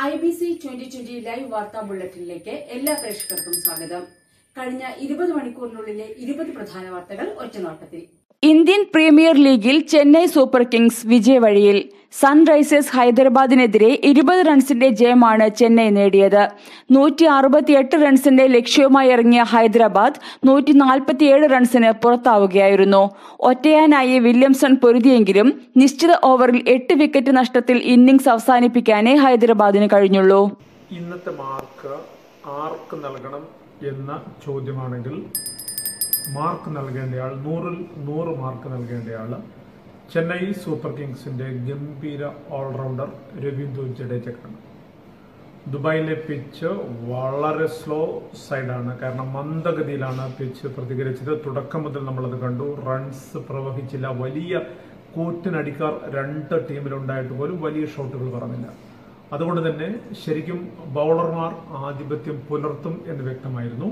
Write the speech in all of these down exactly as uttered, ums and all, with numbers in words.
I B C twenty twenty live വാർത്താ ബുള്ളറ്റിനിലേക്ക് എല്ലാ പ്രേക്ഷകർക്കും സ്വാഗതം. കഴിഞ്ഞ ഇരുപത് മണിക്കൂറിനുള്ളിലെ ഇരുപത് പ്രധാന വാർത്തകൾ ഒറ്റനോട്ടത്തിൽ. ഇന്ത്യൻ പ്രീമിയർ ലീഗിൽ ചെന്നൈ സൂപ്പർ കിങ്സ് വിജയവഴിയിൽ. സൺറൈസേഴ്സ് ഹൈദരാബാദിനെതിരെ ഇരുപത് റൺസിന്റെ ജയമാണ് ചെന്നൈ നേടിയത്. നൂറ്റി അറുപത്തിയെട്ട് റൺസിന്റെ ലക്ഷ്യവുമായി ഇറങ്ങിയ ഹൈദരാബാദ് നൂറ്റി നാൽപ്പത്തിയേഴ് റൺസിന് പുറത്താവുകയായിരുന്നു. ഒറ്റയാനായി വില്യംസൺ പൊരുതിയെങ്കിലും നിശ്ചിത ഓവറിൽ എട്ട് വിക്കറ്റ് നഷ്ടത്തിൽ ഇന്നിംഗ്സ് അവസാനിപ്പിക്കാനേ ഹൈദരാബാദിന് കഴിഞ്ഞുള്ളൂ. ഇന്നത്തെ മാർക്ക് ആർക്ക് നൽകണം എന്ന ചോദ്യമാണെങ്കിൽ മാർക്ക് നൽകേണ്ടയാൾ നൂറിൽ നൂറ് മാർക്ക് നൽകേണ്ടയാൾ ചെന്നൈ സൂപ്പർ കിങ്സിന്റെ ഗംഭീര ഓൾറൗണ്ടർ രവീന്ദ്ര ജഡേജക്കാണ്. ദുബായിലെ പിച്ച് വളരെ സ്ലോ സൈഡാണ്, കാരണം മന്ദഗതിയിലാണ് പിച്ച് പ്രതികരിച്ചത്. തുടക്കം മുതൽ നമ്മളത് കണ്ടു. റൺസ് പ്രവഹിച്ചില്ല. വലിയ കൂറ്റിനടിക്കാർ രണ്ട് ടീമിലുണ്ടായിട്ട് പോലും വലിയ ഷോട്ടുകൾ പറഞ്ഞില്ല. അതുകൊണ്ട് തന്നെ ശരിക്കും ബൗളർമാർ ആധിപത്യം പുലർത്തും എന്ന് വ്യക്തമായിരുന്നു.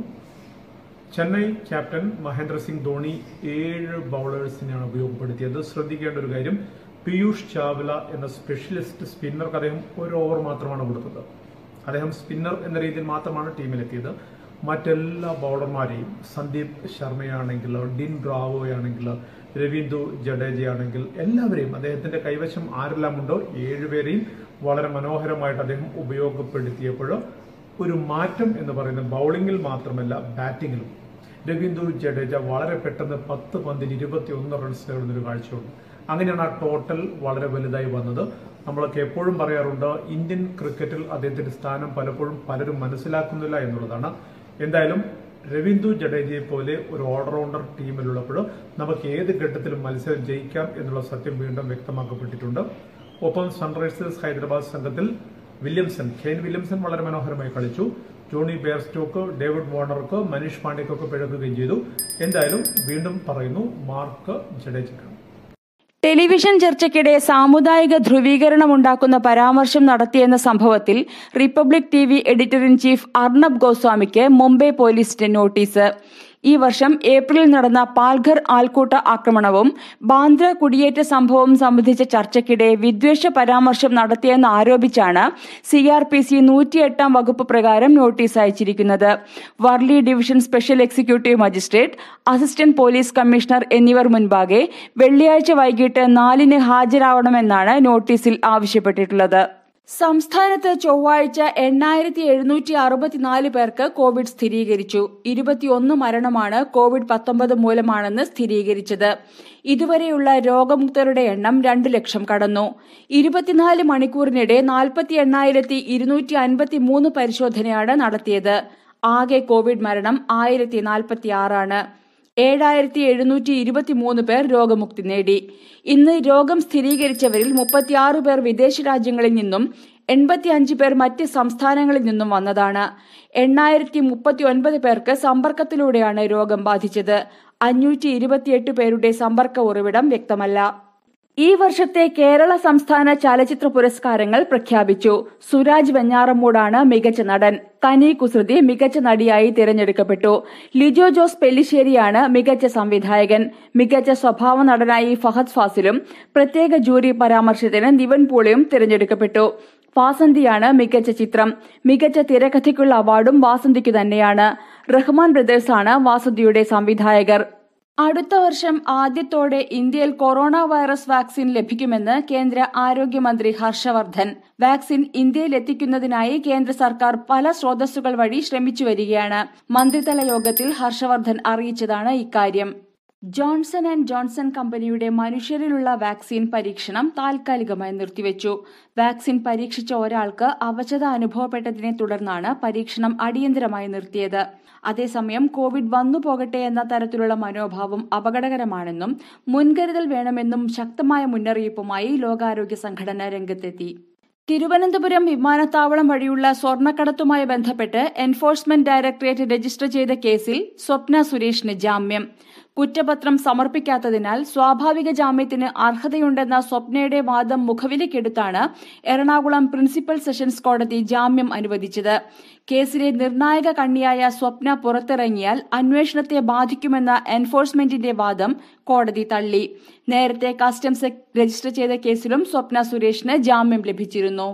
ചെന്നൈ ക്യാപ്റ്റൻ മഹേന്ദ്ര സിംഗ് ധോണി ഏഴ് ബൗളേഴ്സിനെയാണ് ഉപയോഗപ്പെടുത്തിയത്. ശ്രദ്ധിക്കേണ്ട ഒരു കാര്യം, പീയൂഷ് ചാവ്ല എന്ന സ്പെഷ്യലിസ്റ്റ് സ്പിന്നർക്ക് അദ്ദേഹം ഒരു ഓവർ മാത്രമാണ് കൊടുത്തത്. അദ്ദേഹം സ്പിന്നർ എന്ന രീതിയിൽ മാത്രമാണ് ടീമിലെത്തിയത്. മറ്റെല്ലാ ബൗളർമാരെയും, സന്ദീപ് ശർമ്മയാണെങ്കിൽ, ഡിൻ ബ്രാവോയാണെങ്കിൽ, രവീന്ദ്ര ജഡേജയാണെങ്കിൽ, എല്ലാവരെയും അദ്ദേഹത്തിന്റെ കൈവശം ആരെല്ലാം ഉണ്ടോ ഏഴുപേരെയും വളരെ മനോഹരമായിട്ട് അദ്ദേഹം ഉപയോഗപ്പെടുത്തിയപ്പോൾ ഒരു മാറ്റം എന്ന് പറയുന്നത് ബൗളിംഗിൽ മാത്രമല്ല ബാറ്റിംഗിലും. രവീന്ദ്ര ജഡേജ വളരെ പെട്ടെന്ന് പത്ത് പന്തിൽ ഇരുപത്തി ഒന്ന് റൺസ് നേടുന്നൊരു കാഴ്ചയുണ്ട്. അങ്ങനെയാണ് ആ ടോട്ടൽ വളരെ വലുതായി വന്നത്. നമ്മളൊക്കെ എപ്പോഴും പറയാറുണ്ട്, ഇന്ത്യൻ ക്രിക്കറ്റിൽ അദ്ദേഹത്തിന്റെ സ്ഥാനം പലപ്പോഴും പലരും മനസ്സിലാക്കുന്നില്ല എന്നുള്ളതാണ്. എന്തായാലും രവീന്ദ്ര ജഡേജയെ പോലെ ഒരു ഓൾറൗണ്ടർ ടീമിലുള്ളപ്പോൾ നമുക്ക് ഏത് ഘട്ടത്തിലും മത്സരം ജയിക്കാം എന്നുള്ള സത്യം വീണ്ടും വ്യക്തമാക്കപ്പെട്ടിട്ടുണ്ട്. ഒപ്പം സൺറൈസേഴ്സ് ഹൈദരാബാദ് സംഘത്തിൽ വില്യംസൺ കെയ്ൻ വില്യംസൺ വളരെ മനോഹരമായി കളിച്ചു. ജോണി ബെയർസ്റ്റോക്ക്, ഡേവിഡ് വാർണർക്ക്, മനീഷ് പാണ്ഡ്യക്കൊക്കെ പിഴക്കുകയും ചെയ്തു. എന്തായാലും വീണ്ടും പറയുന്നു, മാർക്ക് ജഡേജക്കാണ്. ടെലിവിഷൻ ചർച്ചയ്ക്കിടെ സാമുദായിക ധ്രുവീകരണമുണ്ടാക്കുന്ന പരാമർശം നടത്തിയെന്ന സംഭവത്തിൽ Republic T V editor in chief Arnab ഗോസ്വാമിക്ക് മുംബൈ പോലീസിന്റെ നോട്ടീസ്. ഈ വർഷം ഏപ്രിലിൽ നടന്ന പാൽഘർ ആൾക്കൂട്ട ആക്രമണവും ബാന്ദ്ര കുടിയേറ്റ സംഭവവും സംബന്ധിച്ച ചർച്ചയ്ക്കിടെ വിദ്വേഷ പരാമർശം നടത്തിയെന്ന് ആരോപിച്ചാണ് സി ആർ പി സി നൂറ്റിയെട്ടാം വകുപ്പ് പ്രകാരം നോട്ടീസ് അയച്ചിരിക്കുന്നത്. Worli division special executive magistrate, assistant police commissioner എന്നിവർ മുൻപാകെ വെള്ളിയാഴ്ച വൈകിട്ട് നാലിന് ഹാജരാവണമെന്നാണ് നോട്ടീസിൽ ആവശ്യപ്പെട്ടിട്ടുള്ളത്. സംസ്ഥാനത്ത് ചൊവ്വാഴ്ച എണ്ണായിരത്തി എഴുന്നൂറ്റി അറുപത്തിനാല് പേർക്ക് കോവിഡ് സ്ഥിരീകരിച്ചു. ഇരുപത്തിയൊന്ന് മരണമാണ് കോവിഡ് പത്തൊമ്പത് മൂലമാണെന്ന് സ്ഥിരീകരിച്ചത്. ഇതുവരെയുള്ള രോഗമുക്തരുടെ എണ്ണം രണ്ടു ലക്ഷം കടന്നു. ഇരുപത്തിനാല് മണിക്കൂറിനിടെ നാൽപ്പത്തി എണ്ണായിരത്തി ഇരുന്നൂറ്റി അൻപത്തി മൂന്ന് പരിശോധനയാണ് നടത്തിയത്. ആകെ കോവിഡ് മരണം ആയിരത്തി നാൽപ്പത്തി ആറാണ്. ഏഴായിരത്തി എഴുന്നൂറ്റി ഇരുപത്തിമൂന്ന് പേർ രോഗമുക്തി നേടി. ഇന്ന് രോഗം സ്ഥിരീകരിച്ചവരിൽ മുപ്പത്തിയാറ് പേർ വിദേശ രാജ്യങ്ങളിൽ നിന്നും എൺപത്തിയഞ്ച് പേർ മറ്റ് സംസ്ഥാനങ്ങളിൽ നിന്നും വന്നതാണ്. എണ്ണായിരത്തി മുപ്പത്തി ഒൻപത് പേർക്ക് സമ്പർക്കത്തിലൂടെയാണ് രോഗം ബാധിച്ചത്. അഞ്ഞൂറ്റി ഇരുപത്തിയെട്ട് പേരുടെ സമ്പർക്ക ഉറവിടം വ്യക്തമല്ല. ഈ വർഷത്തെ കേരള സംസ്ഥാന ചലച്ചിത്ര പുരസ്കാരങ്ങൾ പ്രഖ്യാപിച്ചു. സുരാജ് വെഞ്ഞാറമൂടാണ് മികച്ച നടൻ. കനി കുസൃതി മികച്ച നടിയായി തിരഞ്ഞെടുക്കപ്പെട്ടു. ലിജോ ജോസ് പെല്ലിശ്ശേരിയാണ് മികച്ച സംവിധായകൻ. മികച്ച സ്വഭാവ നടനായി ഫഹദ് ഫാസിലും പ്രത്യേക ജൂറി പരാമർശത്തിന് നിവൻ പോളിയും തിരഞ്ഞെടുക്കപ്പെട്ടു. വാസന്തിയാണ് മികച്ച ചിത്രം. മികച്ച തിരക്കഥയ്ക്കുള്ള അവാർഡും വാസന്തിക്കു തന്നെയാണ്. റഹ്മാൻ ബ്രദേഴ്സാണ് വാസന്തിയുടെ സംവിധായകർ. അടുത്ത വർഷം ആദ്യത്തോടെ ഇന്ത്യയിൽ കൊറോണ വൈറസ് വാക്സിൻ ലഭിക്കുമെന്ന് കേന്ദ്ര ആരോഗ്യമന്ത്രി ഹർഷവർദ്ധൻ. വാക്സിൻ ഇന്ത്യയിൽ എത്തിക്കുന്നതിനായി കേന്ദ്ര സർക്കാർ പല സ്രോതസ്സുകൾ വഴി ശ്രമിച്ചു വരികയാണ്. മന്ത്രിതല യോഗത്തിൽ ഹർഷവർദ്ധൻ അറിയിച്ചതാണ് ഇക്കാര്യം. ജോൺസൺ ആൻഡ് ജോൺസൺ കമ്പനിയുടെ മനുഷ്യരിലുള്ള വാക്സിൻ പരീക്ഷണം താൽക്കാലികമായി നിർത്തിവെച്ചു. വാക്സിൻ പരീക്ഷിച്ച ഒരാൾക്ക് അവശത അനുഭവപ്പെട്ടതിനെ തുടർന്നാണ് പരീക്ഷണം അടിയന്തരമായി നിർത്തിയത്. അതേസമയം കോവിഡ് വന്നു പോകട്ടെ എന്ന തരത്തിലുള്ള മനോഭാവം അപകടകരമാണെന്നും മുൻകരുതൽ വേണമെന്നും ശക്തമായ മുന്നറിയിപ്പുമായി ലോകാരോഗ്യ സംഘടന രംഗത്തെത്തി. തിരുവനന്തപുരം വിമാനത്താവളം വഴിയുള്ള സ്വർണ്ണക്കടത്തുമായി ബന്ധപ്പെട്ട് എൻഫോഴ്സ്മെന്റ് ഡയറക്ടറേറ്റ് രജിസ്റ്റർ ചെയ്ത കേസിൽ സ്വപ്ന സുരേഷിന് ജാമ്യം. കുറ്റപത്രം സമർപ്പിക്കാത്തതിനാൽ സ്വാഭാവിക ജാമ്യത്തിന് അർഹതയുണ്ടെന്ന സ്വപ്നയുടെ വാദം മുഖവിലക്കെടുത്താണ് എറണാകുളം പ്രിൻസിപ്പൽ സെഷൻസ് കോടതി ജാമ്യം അനുവദിച്ചത്. കേസിലെ നിർണായക കണ്ണിയായ സ്വപ്ന പുറത്തിറങ്ങിയാൽ അന്വേഷണത്തെ ബാധിക്കുമെന്ന എൻഫോഴ്സ്മെന്റിന്റെ വാദം കോടതി തള്ളി. നേരത്തെ കസ്റ്റംസ് രജിസ്റ്റർ ചെയ്ത കേസിലും സ്വപ്ന സുരേഷിന് ജാമ്യം ലഭിച്ചിരുന്നു.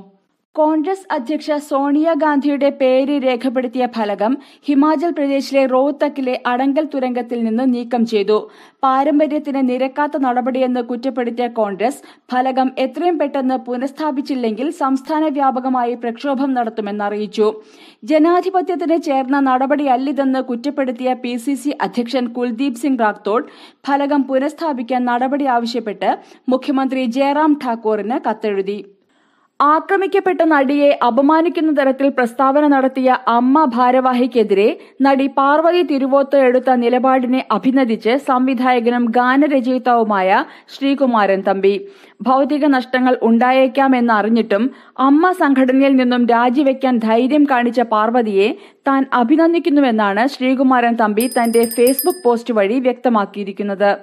കോൺഗ്രസ് അധ്യക്ഷ സോണിയാഗാന്ധിയുടെ പേര് രേഖപ്പെടുത്തിയ ഫലകം ഹിമാചൽ പ്രദേശിലെ റോഹ്തക്കിലെ അടങ്കൽ തുരങ്കത്തിൽ നിന്ന് നീക്കം ചെയ്തു. പാരമ്പര്യത്തിന് നിരക്കാത്ത നടപടിയെന്ന് കുറ്റപ്പെടുത്തിയ കോൺഗ്രസ് ഫലകം എത്രയും പെട്ടെന്ന് പുനഃസ്ഥാപിച്ചില്ലെങ്കിൽ സംസ്ഥാന വ്യാപകമായി പ്രക്ഷോഭം നടത്തുമെന്നറിയിച്ചു. ജനാധിപത്യത്തിന് ചേർന്ന നടപടിയല്ലിതെന്ന് കുറ്റപ്പെടുത്തിയ പി സി സി അധ്യക്ഷൻ കുൽദീപ് സിംഗ് റാത്തോഡ് ഫലകം പുനഃസ്ഥാപിക്കാൻ നടപടി ആവശ്യപ്പെട്ട് മുഖ്യമന്ത്രി ജയറാം ഠാക്കൂറിന് കത്തെഴുതി. ആക്രമിക്കപ്പെട്ട നടിയെ അപമാനിക്കുന്ന തരത്തിൽ പ്രസ്താവന നടത്തിയ അമ്മ ഭാരവാഹിക്കെതിരെ നടി പാർവതി തിരുവോത്ത് എടുത്ത നിലപാടിനെ അഭിനന്ദിച്ച് സംവിധായകനും ഗാനരചയിതാവുമായ ശ്രീകുമാരൻ തമ്പി. ഭൌതിക നഷ്ടങ്ങൾ ഉണ്ടായേക്കാമെന്നറിഞ്ഞിട്ടും അമ്മ സംഘടനയിൽ നിന്നും രാജിവെക്കാൻ ധൈര്യം കാണിച്ച പാർവതിയെ താൻ അഭിനന്ദിക്കുന്നുവെന്നാണ് ശ്രീകുമാരൻ തമ്പി തന്റെ ഫേസ്ബുക്ക് പോസ്റ്റ് വഴി വ്യക്തമാക്കിയിരിക്കുന്നത്.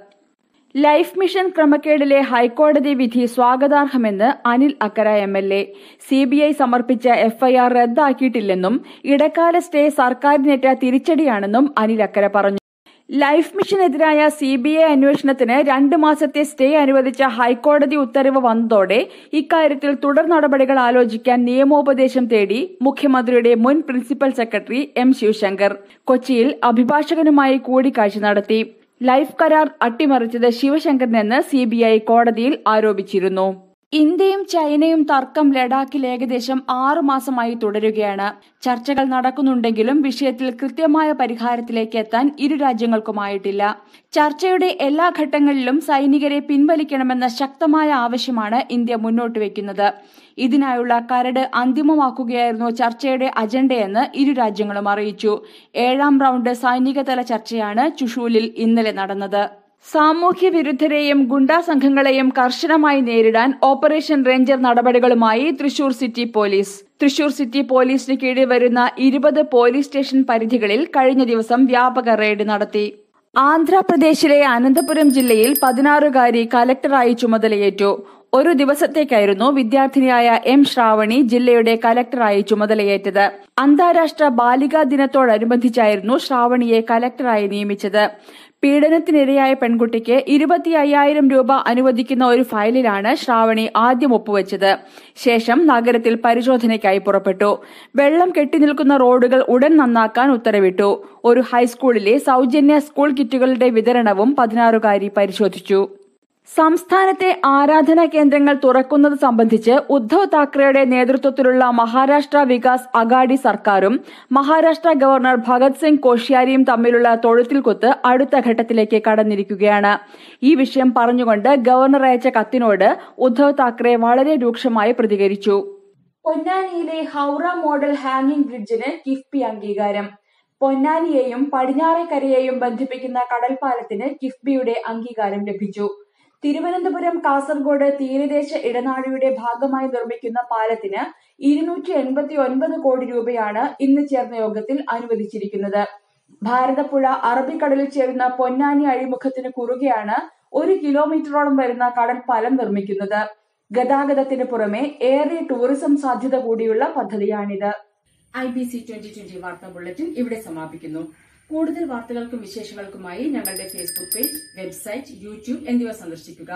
ലൈഫ് മിഷൻ ക്രമക്കേടിലെ ഹൈക്കോടതി വിധി സ്വാഗതാർഹമെന്ന് Anil Akkara M L A. C B I സമർപ്പിച്ച എഫ്ഐആർ റദ്ദാക്കിയിട്ടില്ലെന്നും ഇടക്കാല സ്റ്റേ സർക്കാരിനേറ്റ തിരിച്ചടിയാണെന്നും അനിൽ അക്കര പറഞ്ഞു. ലൈഫ് മിഷനെതിരായ സി ബി ഐ അന്വേഷണത്തിന് രണ്ട് മാസത്തെ സ്റ്റേ അനുവദിച്ച ഹൈക്കോടതി ഉത്തരവ് വന്നതോടെ ഇക്കാര്യത്തിൽ തുടർ നടപടികൾ ആലോചിക്കാൻ നിയമോപദേശം തേടി മുഖ്യമന്ത്രിയുടെ മുൻ പ്രിൻസിപ്പൽ സെക്രട്ടറി എം ശിവശങ്കർ കൊച്ചിയിൽ അഭിഭാഷകനുമായി കൂടിക്കാഴ്ച നടത്തി. ലൈഫ് കരാർ അട്ടിമറിച്ചത് ശിവശങ്കറിനെന്ന് സി ബി ഐ കോടതിയിൽ ആരോപിച്ചിരുന്നു. ഇന്ത്യയും ചൈനയും തർക്കം ലഡാക്കിൽ ഏകദേശം ആറു മാസമായി തുടരുകയാണ്. ചർച്ചകൾ നടക്കുന്നുണ്ടെങ്കിലും വിഷയത്തിൽ കൃത്യമായ പരിഹാരത്തിലേക്ക് എത്താൻ ഇരു രാജ്യങ്ങൾക്കുമായിട്ടില്ല. ചർച്ചയുടെ എല്ലാ ഘട്ടങ്ങളിലും സൈനികരെ പിൻവലിക്കണമെന്ന ശക്തമായ ആവശ്യമാണ് ഇന്ത്യ മുന്നോട്ട് വയ്ക്കുന്നത്. ഇതിനായുള്ള കരട് അന്തിമമാക്കുകയായിരുന്നു ചർച്ചയുടെ അജണ്ടയെന്ന് ഇരു രാജ്യങ്ങളും അറിയിച്ചു. ഏഴാം റൌണ്ട് സൈനികതല ചർച്ചയാണ് ചുഷൂലിൽ ഇന്നലെ നടന്നത്. സാമൂഹ്യ വിരുദ്ധരെയും ഗുണ്ടാ സംഘങ്ങളെയും കർശനമായി നേരിടാൻ ഓപ്പറേഷൻ റേഞ്ചർ നടപടികളുമായി Thrissur city police. Thrissur city പോലീസിന് കീഴിൽ വരുന്ന ഇരുപത് പോലീസ് സ്റ്റേഷൻ പരിധികളിൽ കഴിഞ്ഞ ദിവസം വ്യാപക റെയ്ഡ് നടത്തി. ആന്ധ്രാപ്രദേശിലെ അനന്തപുരം ജില്ലയിൽ പതിനാറുകാരി കലക്ടറായി ചുമതലയേറ്റു. ഒരു ദിവസത്തേക്കായിരുന്നു വിദ്യാർത്ഥിനിയായ എം ശ്രാവണി ജില്ലയുടെ കലക്ടറായി ചുമതലയേറ്റത്. അന്താരാഷ്ട്ര ബാലികാ ദിനത്തോടനുബന്ധിച്ചായിരുന്നു ശ്രാവണിയെ കലക്ടറായി നിയമിച്ചത്. പീഡനത്തിനിരയായ പെൺകുട്ടിക്ക് ഇരുപത്തി അയ്യായിരം രൂപ അനുവദിക്കുന്ന ഒരു ഫയലിലാണ് ശ്രാവണി ആദ്യം ഒപ്പുവെച്ചത്. ശേഷം നഗരത്തിൽ പരിശോധനയ്ക്കായി പുറപ്പെട്ടു. വെള്ളം കെട്ടിനിൽക്കുന്ന റോഡുകൾ ഉടൻ നന്നാക്കാൻ ഉത്തരവിട്ടു. ഒരു ഹൈസ്കൂളിലെ സൌജന്യ സ്കൂൾ കിറ്റുകളുടെ വിതരണവും പതിനാറുകാരി പരിശോധിച്ചു. സംസ്ഥാനത്തെ ആരാധനാ കേന്ദ്രങ്ങൾ തുറക്കുന്നത് സംബന്ധിച്ച് ഉദ്ധവ് താക്കറെയുടെ നേതൃത്വത്തിലുള്ള മഹാരാഷ്ട്ര വികാസ് അഗാഡി സർക്കാരും മഹാരാഷ്ട്ര ഗവർണർ ഭഗത് സിംഗ് കോഷ്യാരിയും തമ്മിലുള്ള തൊഴുത്തിൽക്കുത്ത് അടുത്ത ഘട്ടത്തിലേക്ക് കടന്നിരിക്കുകയാണ്. ഈ വിഷയം പറഞ്ഞുകൊണ്ട് ഗവർണർ അയച്ച കത്തിനോട് ഉദ്ധവ് താക്കറെ വളരെ രൂക്ഷമായി പ്രതികരിച്ചു. പൊന്നാനിയിലെ ഹൌറ മോഡൽ ഹാങ്ങിംഗ് ബ്രിഡ്ജിന് കിഫ്ബി അംഗീകാരം. പൊന്നാനിയെയും പടിഞ്ഞാറേക്കരയെയും ബന്ധിപ്പിക്കുന്ന കടൽപ്പാലത്തിന് കിഫ്ബിയുടെ അംഗീകാരം ലഭിച്ചു. തിരുവനന്തപുരം കാസർഗോഡ് തീരദേശ ഇടനാഴിയുടെ ഭാഗമായി നിർമ്മിക്കുന്ന പാലത്തിന് ഇരുന്നൂറ്റി എൺപത്തി ഒൻപത് കോടി രൂപയാണ് ഇന്ന് ചേർന്ന യോഗത്തിൽ അനുവദിച്ചിരിക്കുന്നത്. ഭാരതപ്പുഴ അറബിക്കടലിൽ ചേരുന്ന പൊന്നാനി അഴിമുഖത്തിന് കുറുകെയാണ് ഒരു കിലോമീറ്ററോളം വരുന്ന കടൽപ്പാലം നിർമ്മിക്കുന്നത്. ഗതാഗതത്തിന് പുറമെ ഏറെ ടൂറിസം സാധ്യത കൂടിയുള്ള പദ്ധതിയാണിത്. I B C twenty twenty വാർത്താ ബുള്ളറ്റിൻ ഇവിടെ സമാപിക്കുന്നു. കൂടുതൽ വാർത്തകൾക്കും വിശേഷങ്ങൾക്കുമായി ഞങ്ങളുടെ ഫേസ്ബുക്ക് പേജ്, വെബ്സൈറ്റ്, യൂട്യൂബ് എന്നിവ സന്ദർശിക്കുക.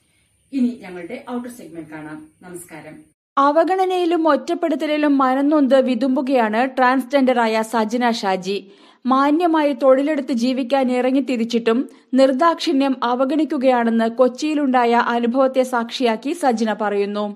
ഇനി ഞങ്ങളുടെ ഔട്ടർ സെഗ്മെന്റ് കാണാം. നമസ്കാരം. അവഗണനയിലും ഒറ്റപ്പെടുത്തലിലും മനംനൊന്ത് വിതുമ്പുകയാണ് ട്രാൻസ്ജെൻഡറായ സജന ഷാജി. മാന്യമായി തൊഴിലെടുത്ത് ജീവിക്കാൻ ഇറങ്ങിത്തിരിച്ചിട്ടും നിർദാക്ഷിണ്യം അവഗണിക്കുകയാണെന്ന് കൊച്ചിയിലുണ്ടായ അനുഭവത്തെ സാക്ഷിയാക്കി സജന പറയുന്നു.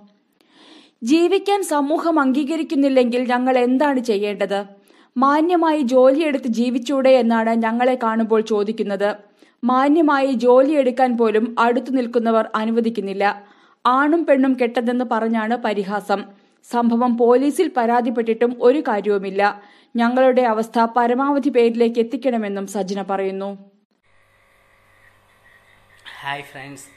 ജീവിക്കാൻ സമൂഹം അംഗീകരിക്കുന്നില്ലെങ്കിൽ ഞങ്ങൾ എന്താണ് ചെയ്യേണ്ടത്? മാന്യമായി ജോലിയെടുത്ത് ജീവിച്ചൂടെ എന്നാണ് ഞങ്ങളെ കാണുമ്പോൾ ചോദിക്കുന്നത്. മാന്യമായി ജോലിയെടുക്കാൻ പോലും അടുത്തു നിൽക്കുന്നവർ അനുവദിക്കുന്നില്ല. ആണും പെണ്ണും കെട്ടതെന്ന് പറഞ്ഞാണ് പരിഹാസം. സംഭവം പോലീസിൽ പരാതിപ്പെട്ടിട്ടും ഒരു കാര്യവുമില്ല. ഞങ്ങളുടെ അവസ്ഥ പരമാവധി പേരിലേക്ക് എത്തിക്കണമെന്നും സജന പറയുന്നു. ഹായ് ഫ്രണ്ട്സ്,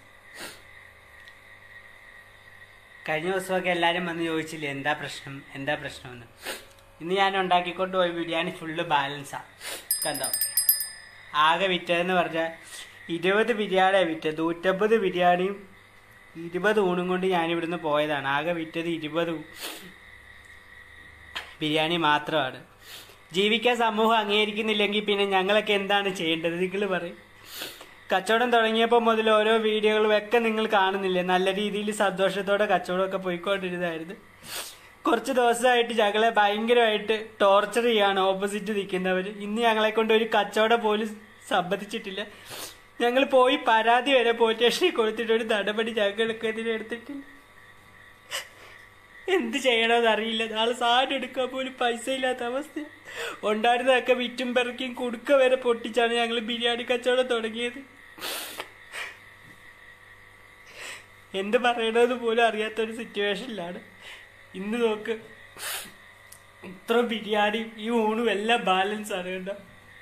കഴിഞ്ഞ ദിവസമൊക്കെ എല്ലാവരും വന്ന് ചോദിച്ചില്ലേ എന്താ പ്രശ്നം എന്താ പ്രശ്നമെന്ന്. ഇന്ന് ഞാൻ ഉണ്ടാക്കിക്കൊണ്ട് പോയി ബിരിയാണി ഫുള്ള് ബാലൻസാണ്. കണ്ടോ, ആകെ വിറ്റതെന്ന് പറഞ്ഞാൽ ഇരുപത് ബിരിയാണിയാണ് വിറ്റത്. നൂറ്റമ്പത് ബിരിയാണിയും ഇരുപത് ഊണും കൊണ്ട് ഞാനിവിടുന്ന് പോയതാണ്. ആകെ വിറ്റത് ഇരുപത് ബിരിയാണി മാത്രമാണ്. ജീവിക്കാൻ സമൂഹം അംഗീകരിക്കുന്നില്ലെങ്കിൽ പിന്നെ ഞങ്ങളൊക്കെ എന്താണ് ചെയ്യേണ്ടത്? നിങ്ങൾ പറയും. കച്ചവടം തുടങ്ങിയപ്പോൾ മുതൽ ഓരോ വീഡിയോകളും ഒക്കെ നിങ്ങൾ കാണുന്നില്ലേ? നല്ല രീതിയിൽ സന്തോഷത്തോടെ കച്ചവടമൊക്കെ പോയിക്കൊണ്ടിരുന്നതായിരുന്നു. കുറച്ച് ദിവസമായിട്ട് ഞങ്ങളെ ഭയങ്കരമായിട്ട് ടോർച്ചർ ചെയ്യാണ് ഓപ്പോസിറ്റ് നിൽക്കുന്നവർ. ഇന്ന് ഞങ്ങളെ കൊണ്ട് ഒരു കച്ചവടം പോലും സമ്മതിച്ചിട്ടില്ല. ഞങ്ങൾ പോയി പരാതി വരെ പോലീസ് സ്റ്റേഷനിൽ കൊടുത്തിട്ട് ഒരു നടപടി ഞങ്ങൾക്ക് ഇതിനെ എടുത്തിട്ടില്ല. എന്ത് ചെയ്യണമെന്ന് അറിയില്ല. നാളെ സാധനം എടുക്കാൻ പോലും പൈസ ഇല്ലാത്ത അവസ്ഥ. ഉണ്ടായിരുന്നതൊക്കെ വിറ്റും പെറുക്കിയും കുടുക്ക വരെ പൊട്ടിച്ചാണ് ഞങ്ങൾ ബിരിയാണി കച്ചവടം തുടങ്ങിയത്. എന്ത് പറയണമെന്ന് പോലും അറിയാത്തൊരു സിറ്റുവേഷനിലാണ് ഇന്ന്. നോക്ക്, ഇത്ര ബിരിയാണിയും ഈ ഊണും എല്ലാം ബാലൻസ് ആണ് കേട്ടോ.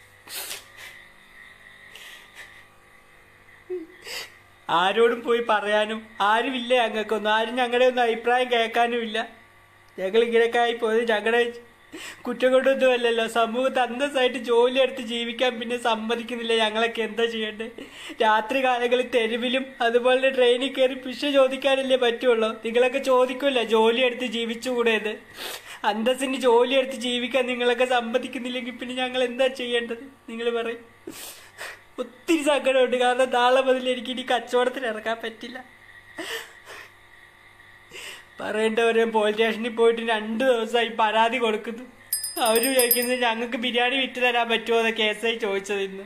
ആരോടും പോയി പറയാനും ആരുമില്ല ഞങ്ങൾക്കൊന്നും. ആരും ഞങ്ങളുടെ ഒന്നും അഭിപ്രായം കേൾക്കാനും ഇല്ല. ഞങ്ങൾ ഇങ്ങനെയൊക്കെ ആയി പോയത് ഞങ്ങളുടെ കുറ്റം കൊണ്ടൊന്നും അല്ലല്ലോ. സമൂഹത്ത് അന്തസ്സായിട്ട് ജോലി എടുത്ത് ജീവിക്കാൻ പിന്നെ സമ്മതിക്കുന്നില്ല. ഞങ്ങളൊക്കെ എന്താ ചെയ്യേണ്ടത്? രാത്രി കാലങ്ങളിൽ തെരുവിലും അതുപോലെ ട്രെയിനിൽ കയറി പിശ ചോദിക്കാനല്ലേ പറ്റുള്ളൂ. നിങ്ങളൊക്കെ ചോദിക്കുമല്ലോ ജോലി എടുത്ത് ജീവിച്ചുകൂടേത്. അന്തസ്സിന് ജോലി എടുത്ത് ജീവിക്കാൻ നിങ്ങളൊക്കെ സമ്മതിക്കുന്നില്ലെങ്കിൽ പിന്നെ ഞങ്ങൾ എന്താ ചെയ്യേണ്ടത്? നിങ്ങൾ പറയും. ഒത്തിരി സങ്കടമുണ്ട്. കാരണം നാളെ മുതൽ എനിക്ക് ഇനി കച്ചവടത്തിന് ഇറക്കാൻ പറ്റില്ല. പറയേണ്ടവരെ പോലീസ് സ്റ്റേഷനിൽ പോയിട്ട് രണ്ടു ദിവസമായി പരാതി കൊടുക്കുന്നു. അവർ ചോദിക്കുന്നത് ഞങ്ങൾക്ക് ബിരിയാണി വിറ്റ് തരാൻ പറ്റുമോ എന്ന് കേസായി ചോദിച്ചത്. ഇന്ന്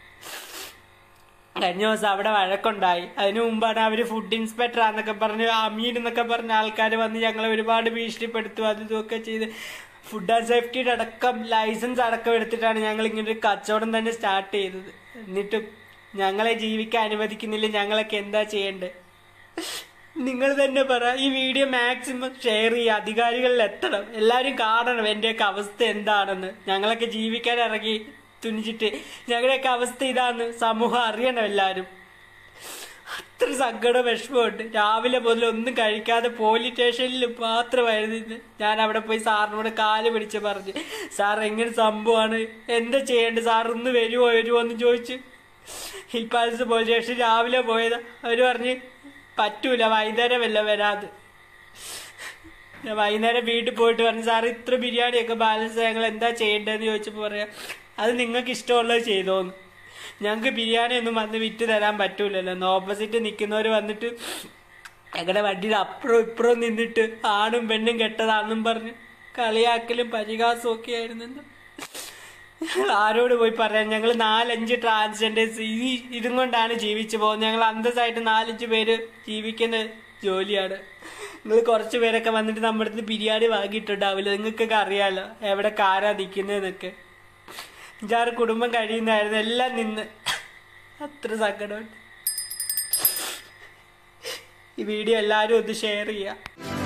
കഴിഞ്ഞ ദിവസം അവിടെ വഴക്കുണ്ടായി. അതിനു മുമ്പാണ് അവർ ഫുഡ് ഇൻസ്പെക്ടർ ആന്നൊക്കെ പറഞ്ഞ് അമീൻ എന്നൊക്കെ പറഞ്ഞ ആൾക്കാർ വന്ന് ഞങ്ങളെ ഒരുപാട് ഭീഷണിപ്പെടുത്തും. അതും ഇതൊക്കെ ചെയ്ത് ഫുഡ് ആൻഡ് സേഫ്റ്റിയുടെ അടക്കം ലൈസൻസ് അടക്കം എടുത്തിട്ടാണ് ഞങ്ങൾ ഇങ്ങനെ ഒരു കച്ചവടം തന്നെ സ്റ്റാർട്ട് ചെയ്തത്. എന്നിട്ടും ഞങ്ങളെ ജീവിക്കാൻ അനുവദിക്കുന്നില്ല. ഞങ്ങളൊക്കെ എന്താ ചെയ്യേണ്ടത്? നിങ്ങൾ തന്നെ പറ. ഈ വീഡിയോ മാക്സിമം ഷെയർ ചെയ്യുക, അധികാരികളിൽ എത്തണം, എല്ലാവരും കാണണം എന്റെയൊക്കെ അവസ്ഥ എന്താണെന്ന്. ഞങ്ങളൊക്കെ ജീവിക്കാൻ ഇറങ്ങി തുനിച്ചിട്ട് ഞങ്ങളുടെയൊക്കെ അവസ്ഥ ഇതാന്ന് സമൂഹം അറിയണം എല്ലാവരും. അത്ര സങ്കടം വിഷമമുണ്ട്. രാവിലെ മുതൽ ഒന്നും കഴിക്കാതെ പോലീസ് സ്റ്റേഷനിൽ മാത്രമായിരുന്നു ഇന്ന്. ഞാൻ അവിടെ പോയി സാറിനോട് കാല് പിടിച്ച് പറഞ്ഞ്, സാർ എങ്ങനെ സംഭവമാണ്, എന്താ ചെയ്യേണ്ടത്, സാർ ഒന്ന് വരുമോ വരുമോ എന്ന് ചോദിച്ചു. ഹിൽപാലസ് പോലീസ് സ്റ്റേഷൻ രാവിലെ പോയതാ. അവർ പറഞ്ഞ് പറ്റൂല, വൈകുന്നേരം വല്ല വരാത്. ഞാൻ വൈകുന്നേരം വീട്ടിൽ പോയിട്ട് പറഞ്ഞു, സാർ ഇത്ര ബിരിയാണിയൊക്കെ ബാലൻസ് ഞങ്ങൾ എന്താ ചെയ്യേണ്ടതെന്ന് ചോദിച്ചപ്പോൾ പറയാം, അത് നിങ്ങൾക്ക് ഇഷ്ടമുള്ളത് ചെയ്തോന്ന്. ഞങ്ങൾക്ക് ബിരിയാണി ഒന്നും വന്ന് വിറ്റ് തരാൻ പറ്റൂലല്ലോ. എന്ന് ഓപ്പോസിറ്റ് നിൽക്കുന്നവർ വന്നിട്ട് ഞങ്ങളുടെ വണ്ടിയിൽ അപ്പുറം ഇപ്പുറം നിന്നിട്ട് ആണും പെണ്ണും കെട്ടതാണെന്നും പറഞ്ഞ് കളിയാക്കലും പരിഹാസവും ഒക്കെ ആയിരുന്നു. ആരോട് പോയി പറയാൻ? ഞങ്ങൾ നാലഞ്ച് ട്രാൻസ്ജെൻഡേഴ്സ് ഈ ഇതും കൊണ്ടാണ് ജീവിച്ചു പോകുന്നത്. ഞങ്ങൾ അന്തസ്സായിട്ട് നാലഞ്ച് പേര് ജീവിക്കുന്ന ജോലിയാണ്. നിങ്ങൾ കുറച്ച് പേരൊക്കെ വന്നിട്ട് നമ്മുടെ അടുത്ത് ബിരിയാണി വാങ്ങിയിട്ടുണ്ടാവില്ല. നിങ്ങൾക്കൊക്കെ അറിയാലോ എവിടെ കാരാ നിൽക്കുന്നതെന്നൊക്കെ. അഞ്ചാറ് കുടുംബം കഴിയുന്നതായിരുന്നു, എല്ലാം നിന്ന്. അത്ര സങ്കടമുണ്ട്. ഈ വീഡിയോ എല്ലാവരും ഒന്ന് ഷെയർ ചെയ്യുക.